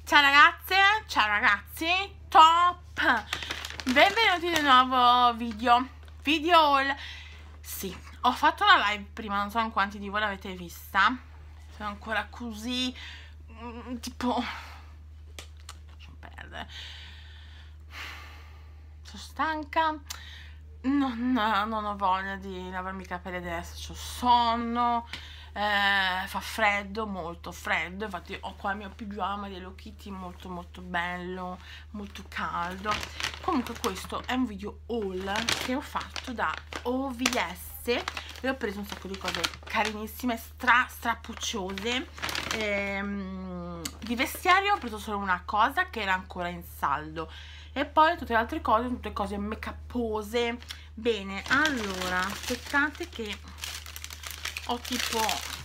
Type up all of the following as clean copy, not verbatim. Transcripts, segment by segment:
Ciao ragazze, ciao ragazzi, top! Benvenuti in un nuovo video haul. Sì, ho fatto la live prima, non so in quanti di voi l'avete vista. Sono ancora così, tipo... lasciamo perdere. Sono stanca, non ho voglia di lavarmi i capelli adesso, ho sonno. Fa freddo, molto freddo, infatti ho qua il mio pigiama di Hello Kitty molto molto bello, molto caldo. Comunque questo è un video haul che ho fatto da OVS e ho preso un sacco di cose carinissime, strappucciose. Di vestiario ho preso solo una cosa che era ancora in saldo e poi tutte le altre cose, tutte cose make upose. Bene, allora aspettate che ho tipo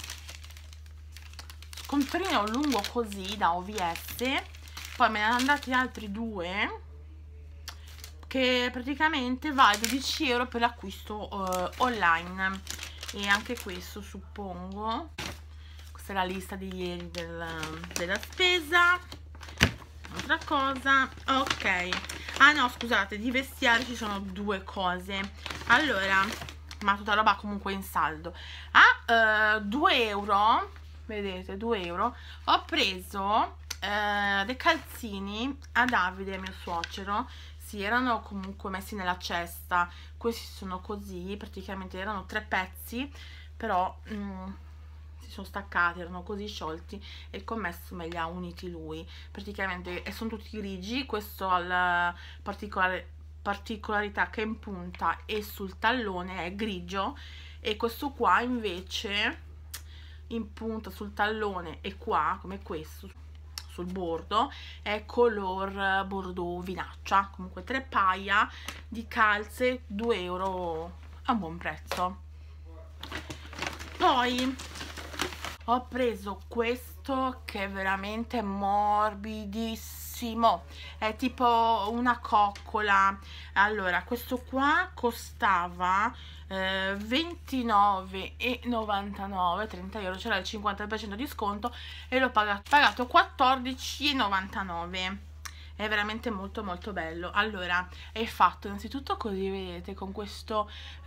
scontrino lungo così da OVS, poi me ne hanno andati altri due che praticamente vale 12 euro per l'acquisto online, e anche questo suppongo. Questa è la lista di ieri della spesa. Altra cosa, ok, ah no scusate, di vestiario ci sono due cose. Allora, ma tutta roba comunque in saldo a 2 euro, vedete, 2 euro ho preso dei calzini a Davide, mio suocero. Sì, erano comunque messi nella cesta, questi sono così, praticamente erano 3 pezzi, però si sono staccati, erano così sciolti e il commesso me li ha uniti lui praticamente, e sono tutti grigi. Questo ha la particolarità che in punta e sul tallone è grigio, e questo qua invece in punta sul tallone e qua, come questo sul bordo, è color bordeaux vinaccia. Comunque 3 paia di calze, 2 euro, a un buon prezzo. Poi ho preso questo che è veramente morbidissimo, è tipo una coccola. Allora, questo qua costava 29,99, 30 euro, c'era il 50% di sconto e l'ho pagato 14,99. È veramente molto molto bello. Allora, è fatto innanzitutto così, vedete, con questo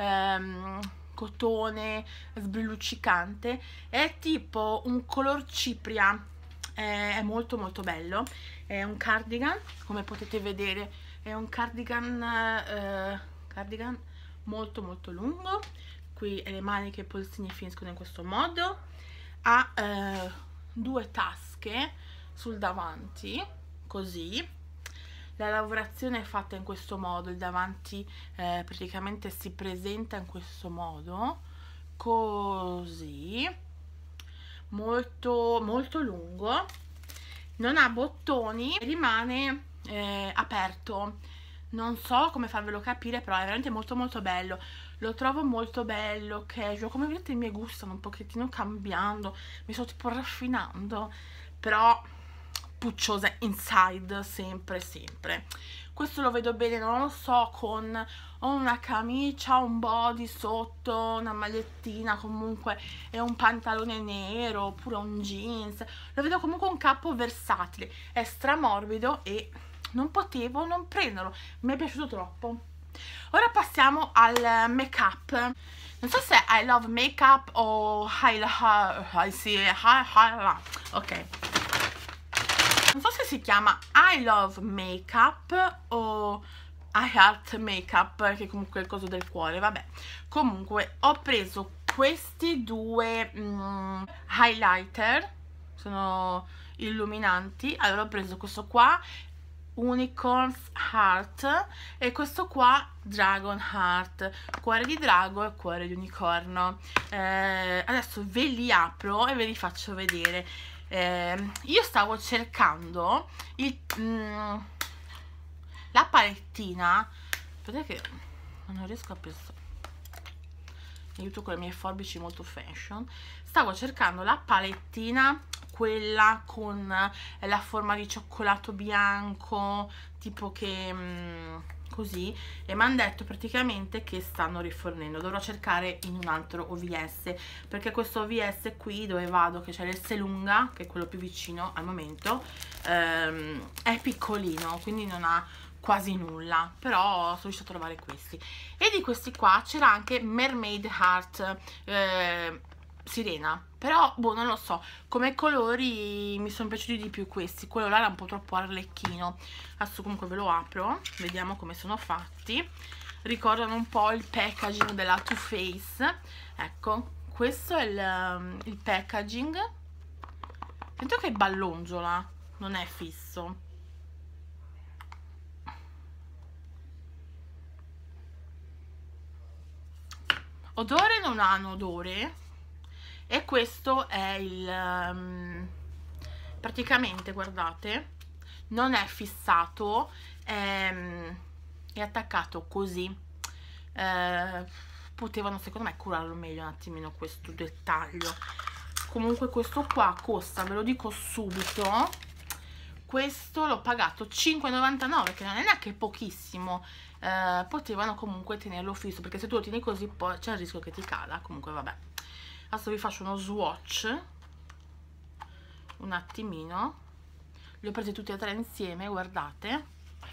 cotone sbrilluccicante, è tipo un color cipria, è molto molto bello. È un cardigan, come potete vedere, è un cardigan molto molto lungo. Qui le maniche e i polsini finiscono in questo modo, ha 2 tasche sul davanti così. La lavorazione è fatta in questo modo, il davanti praticamente si presenta in questo modo, così, molto molto lungo, non ha bottoni, rimane aperto. Non so come farvelo capire, però è veramente molto molto bello. Lo trovo molto bello, casual. Come vedete i miei gusti stanno un pochettino cambiando, mi sto tipo raffinando, però pucciosa inside, sempre sempre. Questo lo vedo bene, non lo so, con una camicia, un body sotto, una magliettina comunque e un pantalone nero oppure un jeans. Lo vedo comunque un capo versatile, è stramorbido e non potevo non prenderlo, mi è piaciuto troppo. Ora passiamo al make up. Non so se I love makeup o ok, non so se si chiama I love makeup o I heart makeup, che comunque è il coso del cuore, vabbè. Comunque ho preso questi due highlighter, sono illuminanti. Allora ho preso questo qua, Unicorn's Heart, e questo qua Dragon Heart, cuore di drago e cuore di unicorno. Adesso ve li apro e ve li faccio vedere. Io stavo cercando la palettina, vedete che non riesco a pensare, aiuto con le mie forbici molto fashion. Stavo cercando la palettina, quella con la forma di cioccolato bianco, tipo che così, e mi hanno detto praticamente che stanno rifornendo. Dovrò cercare in un altro OVS, perché questo OVS qui dove vado, che c'è l'Esselunga, che è quello più vicino al momento, è piccolino, quindi non ha quasi nulla, però sono riuscita a trovare questi. E di questi qua c'era anche Mermaid Heart sirena, però boh, non lo so, come colori mi sono piaciuti di più questi. Quello là era un po' troppo arlecchino. Adesso comunque ve lo apro, vediamo come sono fatti. Ricordano un po' il packaging della Too Faced. Ecco, questo è il packaging. Sento che ballongiola, non è fisso. Odore non hanno odore. E questo è il praticamente, guardate, non è fissato, è attaccato così. Potevano secondo me curarlo meglio un attimino questo dettaglio. Comunque questo qua costa, ve lo dico subito, questo l'ho pagato 5,99, che non è neanche pochissimo. Potevano comunque tenerlo fisso, perché se tu lo tieni così poi c'è il rischio che ti cala. Comunque vabbè, adesso vi faccio uno swatch un attimino. Li ho presi tutti e tre insieme, guardate.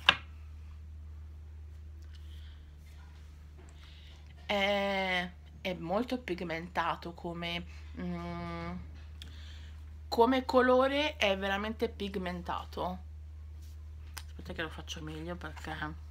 È molto pigmentato come colore, è veramente pigmentato. Aspetta che lo faccio meglio, perché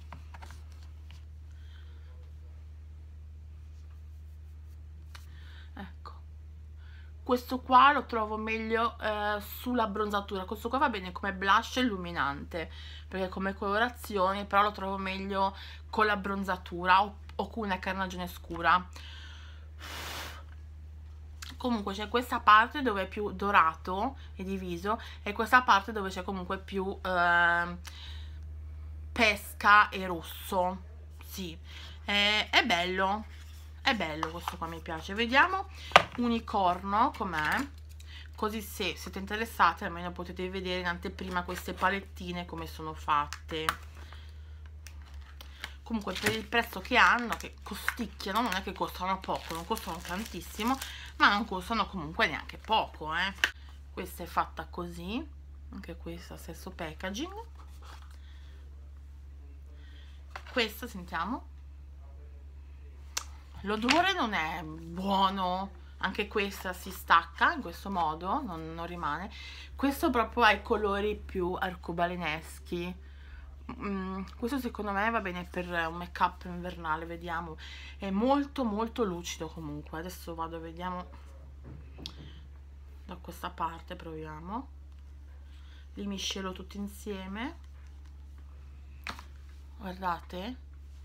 ecco, questo qua lo trovo meglio sulla bronzatura. Questo qua va bene come blush illuminante, perché come colorazione, però lo trovo meglio con la bronzatura o con una carnagione scura. Comunque c'è questa parte dove è più dorato e diviso, e questa parte dove c'è comunque più pesca e rosso. Sì, è bello, è bello questo qua, mi piace. Vediamo unicorno com'è, così se siete interessati almeno potete vedere in anteprima queste palettine come sono fatte. Comunque per il prezzo che hanno, che costicchiano, non è che costano poco, non costano tantissimo, ma non costano comunque neanche poco, eh. Questa è fatta così, anche questa stesso packaging. Questa, sentiamo, l'odore non è buono, anche questa si stacca in questo modo, non rimane. Questo proprio ha i colori più arcobaleneschi. Questo secondo me va bene per un make up invernale, vediamo. È molto molto lucido. Comunque adesso vado, vediamo da questa parte, proviamo, li miscelo tutti insieme, guardate.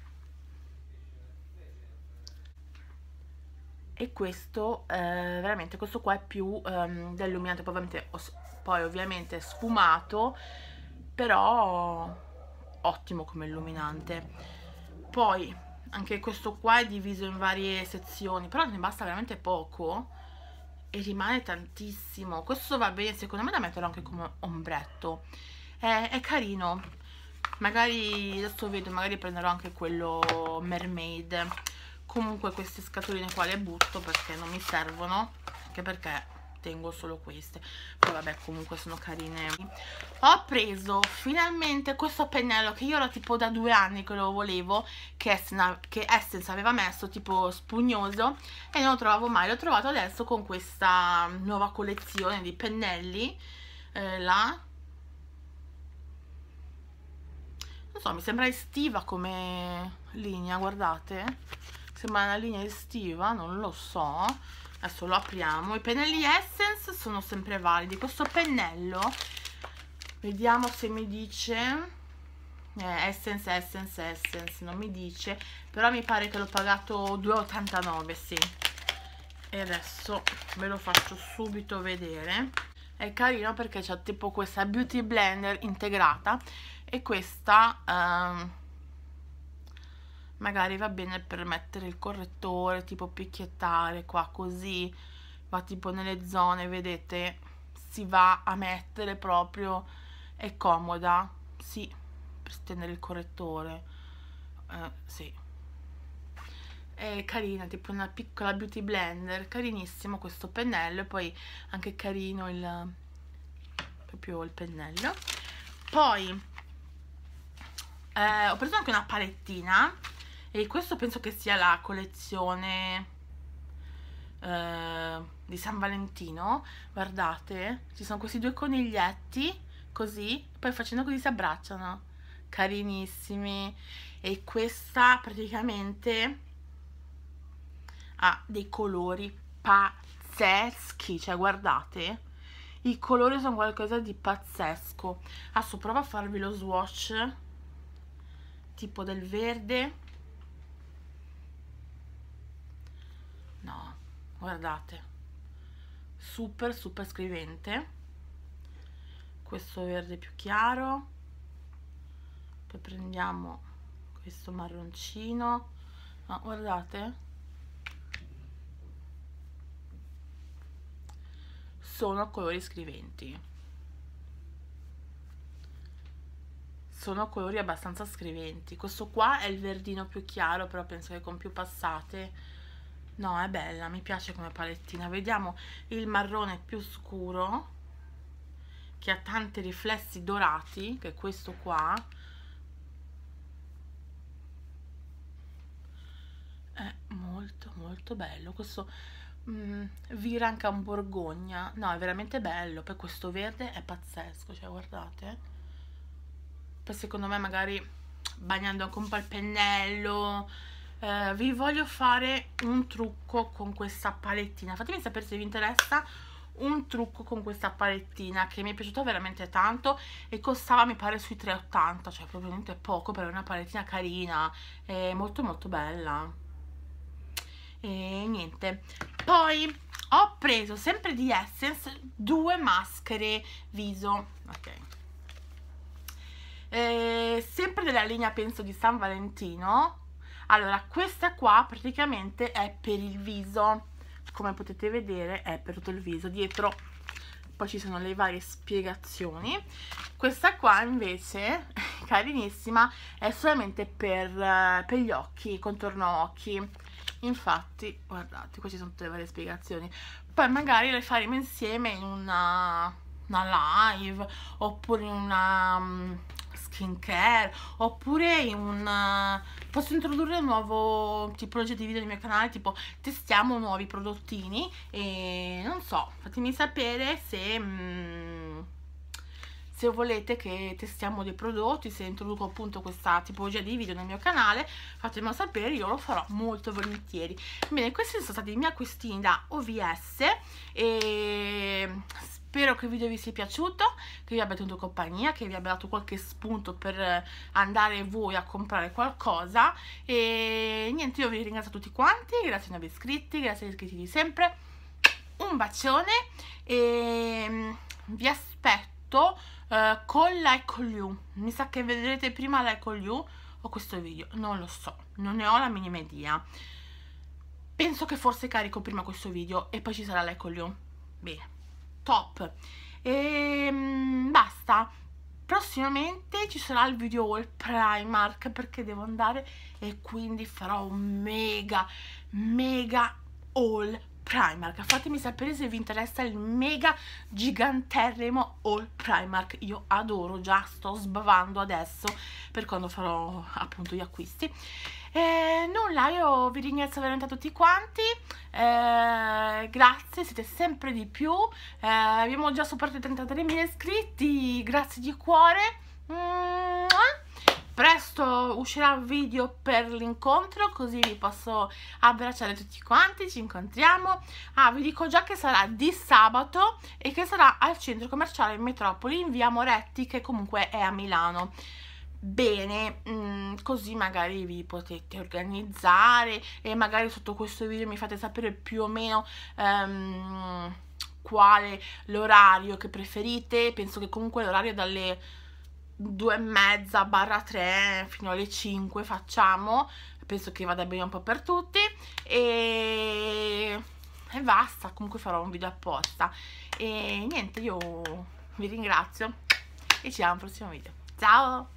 E questo veramente, questo qua è più dell'illuminante, poi ovviamente sfumato, però ottimo come illuminante. Poi anche questo qua è diviso in varie sezioni, però ne basta veramente poco e rimane tantissimo. Questo va bene secondo me da metterlo anche come ombretto, è carino. Magari adesso vedo, magari prenderò anche quello Mermaid. Comunque queste scatoline qua le butto perché non mi servono, anche perché tengo solo queste. Poi vabbè, comunque sono carine. Ho preso finalmente questo pennello che io ero tipo da 2 anni che lo volevo, che Essence aveva messo, tipo spugnoso, e non lo trovavo mai. L'ho trovato adesso con questa nuova collezione di pennelli, là. Non so, mi sembra estiva come linea, guardate. Sembra una linea estiva, non lo so. Adesso lo apriamo. I pennelli Essence sono sempre validi. Questo pennello, vediamo se mi dice Essence, non mi dice, però mi pare che l'ho pagato 2,89, sì. E adesso ve lo faccio subito vedere. È carino perché c'è tipo questa beauty blender integrata, e questa magari va bene per mettere il correttore, tipo picchiettare qua così, va tipo nelle zone, vedete, si va a mettere proprio, è comoda, sì, per stendere il correttore. sì, è carina, tipo una piccola beauty blender, carinissimo questo pennello, e poi anche carino proprio il pennello. Poi ho preso anche una palettina, e questo penso che sia la collezione di San Valentino. Guardate, ci sono questi due coniglietti così, poi facendo così si abbracciano, carinissimi. E questa praticamente ha dei colori pazzeschi, cioè guardate, i colori sono qualcosa di pazzesco. Adesso provo a farvi lo swatch tipo del verde. No, guardate, super super scrivente. Questo verde più chiaro, poi prendiamo questo marroncino. No, guardate, sono colori scriventi, sono colori abbastanza scriventi. Questo qua è il verdino più chiaro, però penso che con più passate, no, è bella, mi piace come palettina. Vediamo il marrone più scuro, che ha tanti riflessi dorati, che è questo qua. È molto molto bello questo. Viranca un borgogna, no, è veramente bello. Poi questo verde è pazzesco, cioè guardate. Poi secondo me magari bagnando anche un po' il pennello, vi voglio fare un trucco con questa palettina. Fatemi sapere se vi interessa un trucco con questa palettina, che mi è piaciuta veramente tanto e costava mi pare sui 3,80, cioè proprio niente poco per una palettina carina, è molto molto bella. E niente, poi ho preso sempre di Essence due maschere viso, ok, sempre della linea penso di San Valentino. Allora, questa qua praticamente è per il viso, come potete vedere è per tutto il viso, dietro poi ci sono le varie spiegazioni. Questa qua invece, carinissima, è solamente per gli occhi, contorno occhi. Infatti, guardate, qua ci sono tutte le varie spiegazioni. Poi magari le faremo insieme in una live, oppure in una skincare, oppure in un... posso introdurre un nuovo tipologia di video nel mio canale, tipo testiamo nuovi prodottini, e non so, fatemi sapere se volete che testiamo dei prodotti, se introduco appunto questa tipologia di video nel mio canale, fatemelo sapere, io lo farò molto volentieri. Bene, questi sono stati i miei acquistini da OVS, e spero che il video vi sia piaciuto, che vi abbia tenuto compagnia, che vi abbia dato qualche spunto per andare voi a comprare qualcosa. E niente, io vi ringrazio tutti quanti, grazie ai nuovi iscritti, grazie agli iscritti di sempre, un bacione, e vi aspetto con Like All You. Mi sa che vedrete prima Like All You o questo video, non lo so, non ne ho la minima idea. Penso che forse carico prima questo video e poi ci sarà Like All You. Bene, top. E basta. Prossimamente ci sarà il video haul Primark, perché devo andare e quindi farò un mega haul Primark. Fatemi sapere se vi interessa il mega giganterrimo haul Primark. Io adoro, già sto sbavando adesso per quando farò appunto gli acquisti. E nulla, io vi ringrazio veramente a tutti quanti, grazie, siete sempre di più, abbiamo già superato i 33.000 iscritti, grazie di cuore. Presto uscirà un video per l'incontro, così vi posso abbracciare tutti quanti, ci incontriamo. Vi dico già che sarà di sabato e che sarà al centro commerciale Metropoli in via Moretti, che comunque è a Milano. Bene, così magari vi potete organizzare e magari sotto questo video mi fate sapere più o meno quale l'orario che preferite. Penso che comunque l'orario dalle 2:30/3 fino alle 5 facciamo, penso che vada bene un po' per tutti, e basta. Comunque farò un video apposta e niente, io vi ringrazio e ci vediamo al prossimo video. Ciao!